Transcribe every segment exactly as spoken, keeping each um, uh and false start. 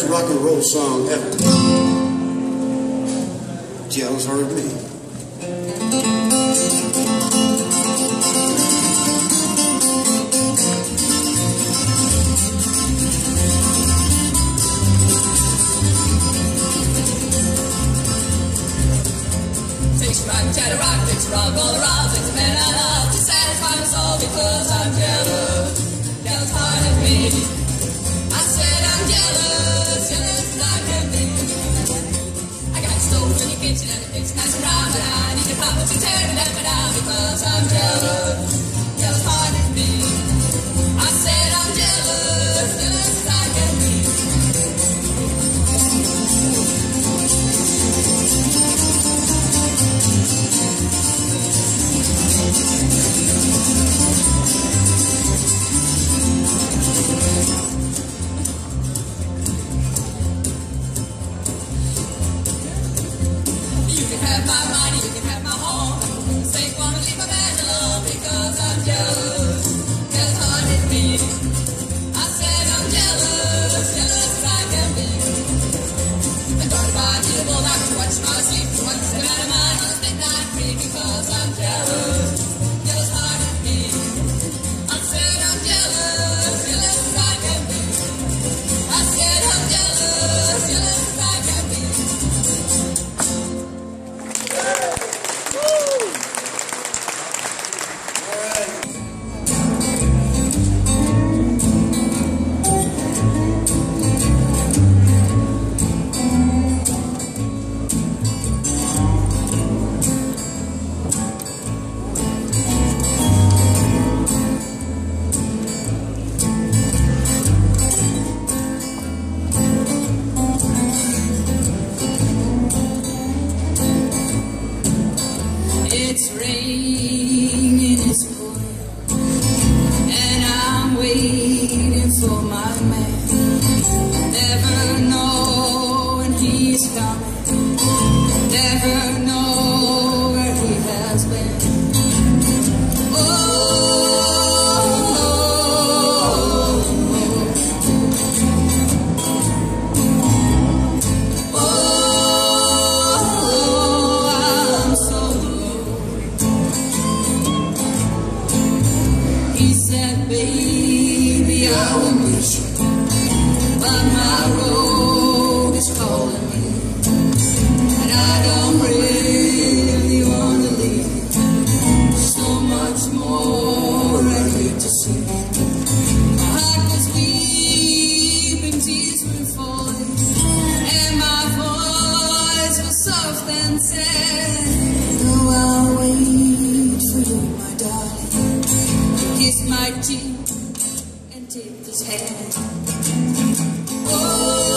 rock and roll song ever. Jealous heard me. Takes rock, chat rock, takes rock all around, takes a man I love to satisfy my soul because I'm jealous. Jealous heart of me. I said I'm jealous, jealous as I can be. I got a stove in the kitchen and it makes nice and round, but I need a papa to tear me down, down because I'm jealous. Jealous heart of me. I said I'm jealous, jealous as I can be. You can have my money, you can have my home. Say, wanna leave my man alone because I'm jealous. Jealous hearted me. I said I'm jealous, jealous as I can be. I thought about you, well, I could watch my sleep. Once I'm out of mind on this midnight free because I'm jealous. Jealous hearted me. I said I'm jealous, jealous as I can be. I said I'm jealous, jealous as I can be. It's raining, it's pouring, and I'm waiting for my man. Never know when he's coming, never know where he has been. He said, baby, I will miss you, but my road is calling me, and I don't really want to leave. So much more I need to see. My heart was weeping, tears were falling, and my voice was soft and sad. Oh, I'll wait for you, my darling. Kiss my cheek and take this hand. Oh,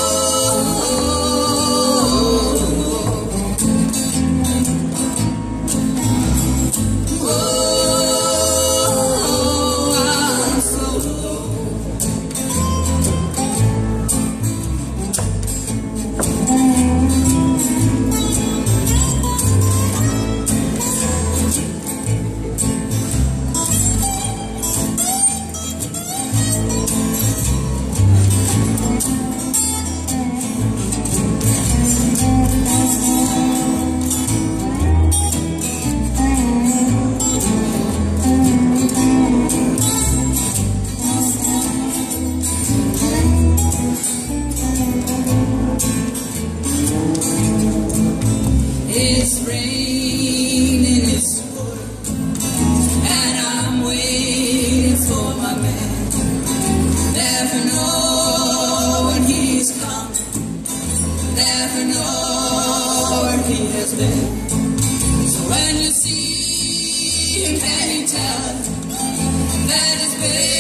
I'm so low. It's raining, it's pouring, and I'm waiting for my man. Never know when he's coming, never know where he has been. So when you see him, can you tell that his baby